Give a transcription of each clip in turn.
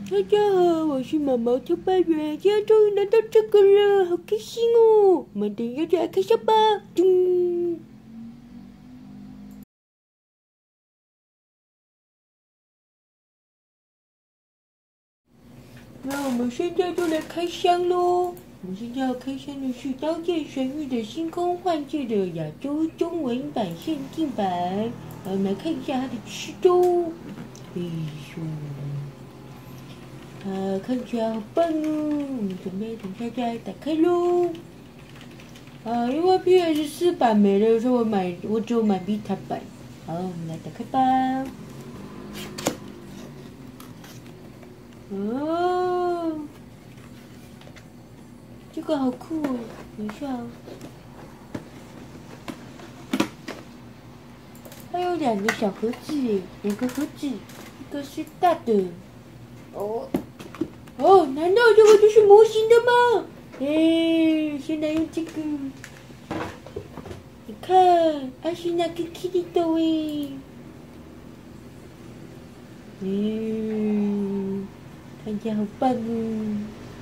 大家好，我是毛毛头班员，现在终于拿到这个了，好开心哦！我们等一下就来开箱吧。叮。那我们现在就来开箱喽。我们现在要开箱的是《刀剑神域》的星空幻界的亚洲中文版限定版。我们来看一下它的吃周。哎呦！看起来好棒哦！我们准备等一下再来打开喽。因为 PS4 版没了，所以我只有买 Vita 版。好，我们来打开吧。哦，这个好酷哦！等一下哦，它有2个小盒子诶，2个盒子，一个是大的。哦，难道这个就是模型的吗？先来用这个。你看，阿西那个 Kitty 的诶。看起来好棒哦！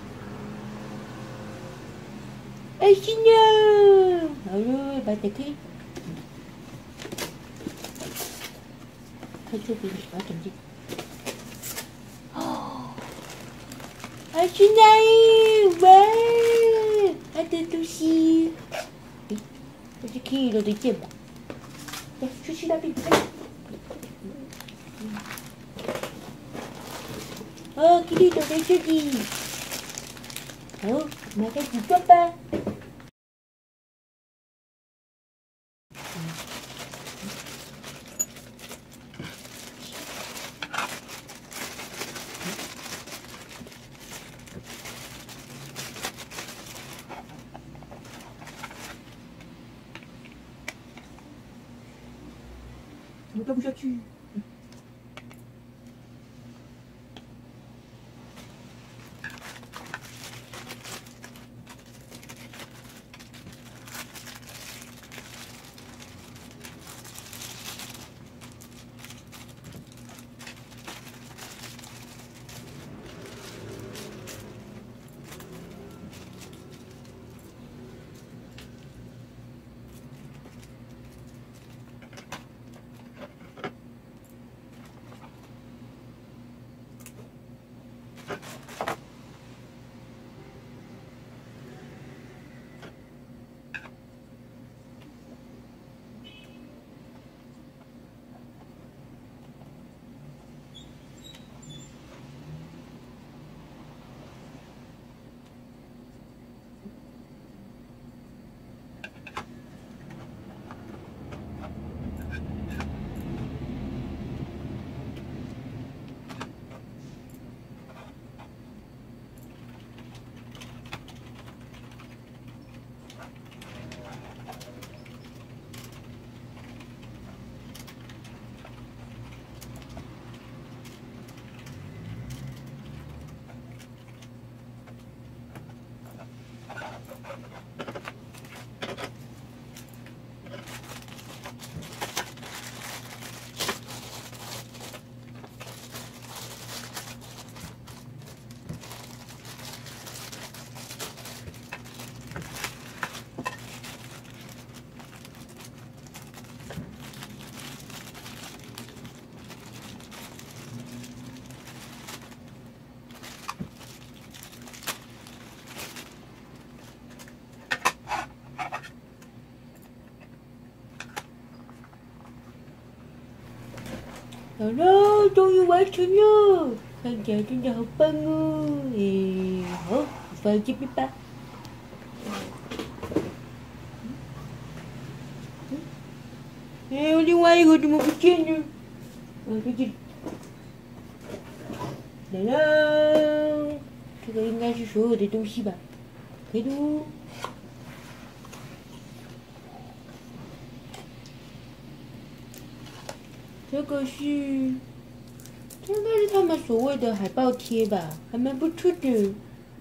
阿西呢？好了，把它打开。看这边，把它转进。哦，阿西呢？哇，它的东西。这是 Kitty 的剑吧？来，出去那边。Kitty 躲在这里。好，我们开始装吧。我干不下去。好了，终于完成了，看起来真的好棒哦！好，放在这边吧。另外一个怎么不见了？在这里。来了，这个应该是所有的东西吧？开喽！这个是，这应该是他们所谓的海报贴吧，还蛮不错的。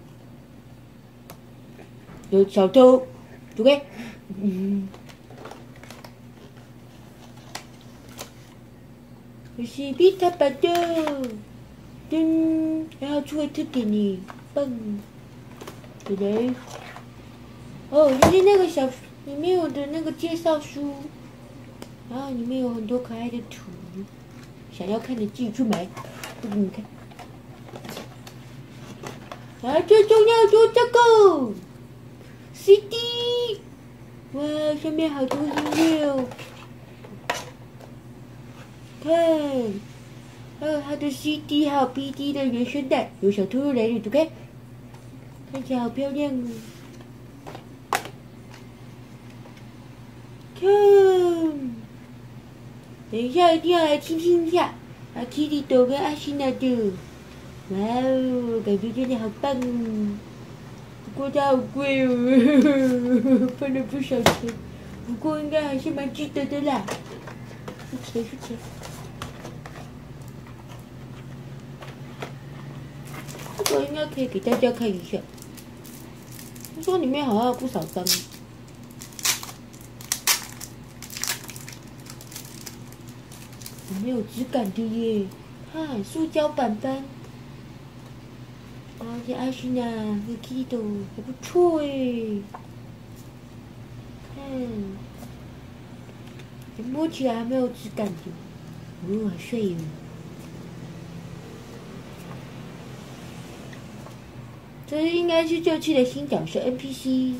有小偷，走开！这是Vita版的。 噔，然后出了特点呢，棒，对不对？哦，就是那个小里面有的那个介绍书，然后里面有很多可爱的图，想要看的自己去买，不给你看。啊，最重要就这个 CD， 哇，上面好多音乐哦，看，还有它的 CD， 还有 BD 的原声带，有小兔兔来了，对不对？看起来好漂亮哦。看，等一下一定要来听听一下阿基里多跟阿西娜的，哇哦，感觉真的好棒哦！不过它好贵哦，花了不少钱，不过应该还是蛮值得的啦。付钱付钱，这个应该可以给大家看一下。听说里面好像有不少张。没有质感的耶，看塑胶板板，而且阿西娜和 Kido 还不错哎，看，摸起来还没有质感的，好帅哟！这应该是这次的新角色 NPC。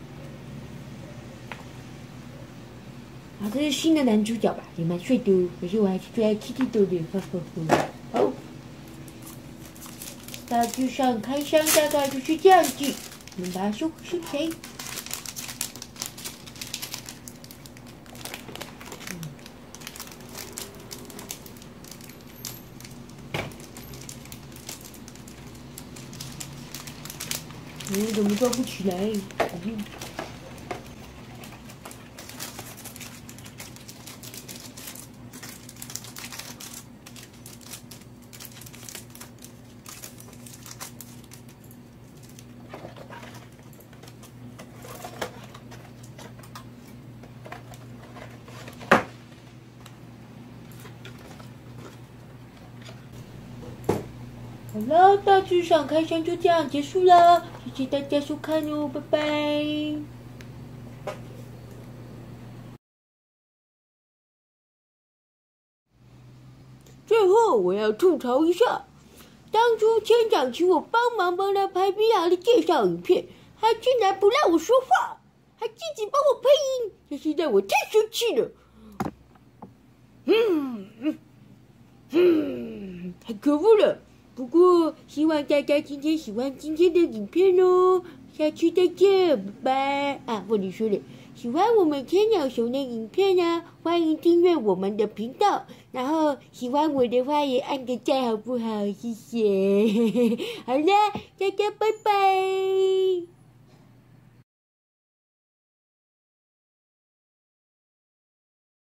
啊，这是新的男主角吧，也蛮帅的，可是我还是最爱 Kitty 的，呵呵呵。好，道具上开箱大概就是这样子，我们把它收起来。怎么装不起来？好了，大致上开箱就这样结束了，谢谢大家收看哦，拜拜。最后我要吐槽一下，当初村长请我帮忙帮他拍 VR 的介绍影片，他竟然不让我说话，还自己帮我配音，这是让我太生气了。太可恶了。不过希望大家今天喜欢今天的影片哦，下期再见，拜拜啊！忘记说了，喜欢我们天鸟熊的影片啊，欢迎订阅我们的频道，然后喜欢我的话也按个赞好不好？谢谢。好了，大家拜拜。